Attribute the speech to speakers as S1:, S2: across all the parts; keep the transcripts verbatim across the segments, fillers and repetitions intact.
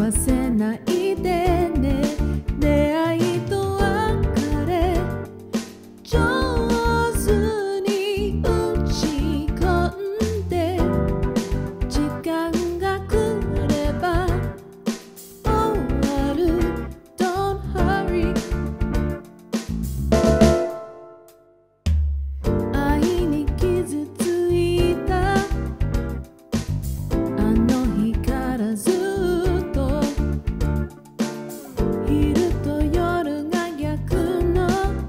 S1: わせないでね。出会いと別れ上手に打ち込んで、時間が来れば終わる Don't hurry。 愛に傷ついたあの日からずっと、昼と夜が逆の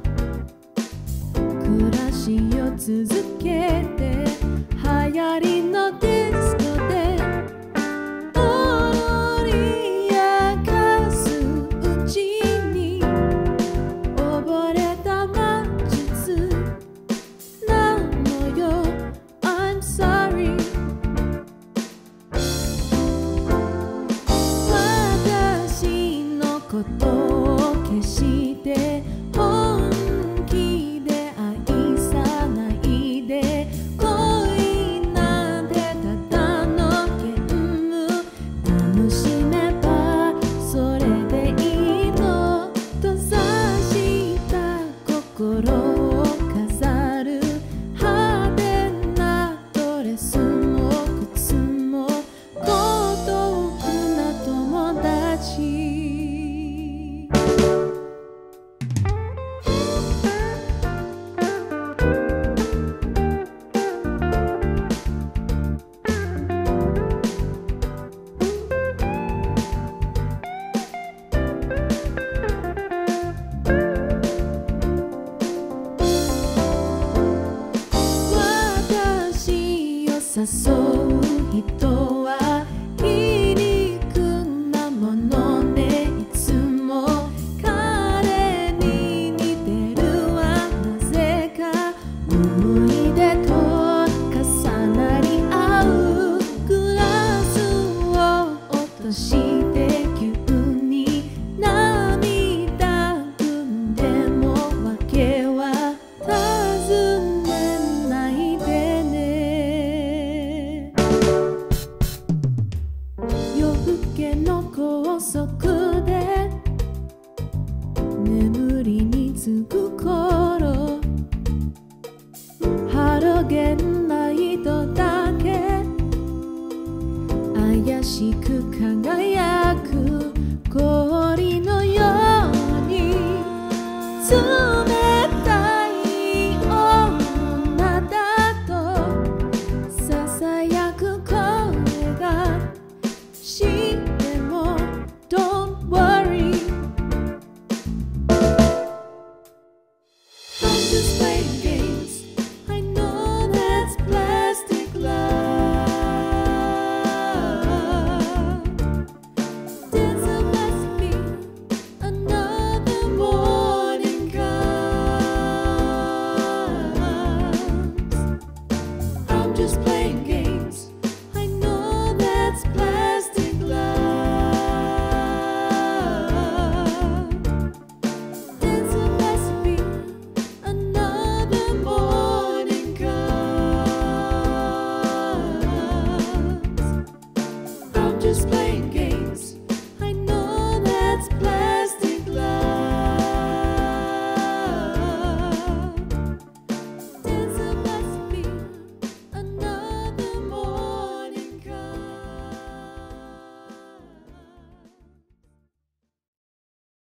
S1: 暮らしを続けて、流行りのディスコで踊り明かすうちに、溺れた魔術なのよ I'm sorry。 私のことを決して本気で愛さないで。恋なんてただのゲーム、楽しめばそれでいいの。閉ざした心を飾る派手なドレスも靴も孤独な友達。私を誘う人は皮肉なものね。いつも彼に似てるわ。なぜか思い出と重なり合う。グラスを落として急に涙ぐんでも訳は尋ねないでね。夜更けの高速で眠りにつく頃、ハロゲンライトだけ怪しく輝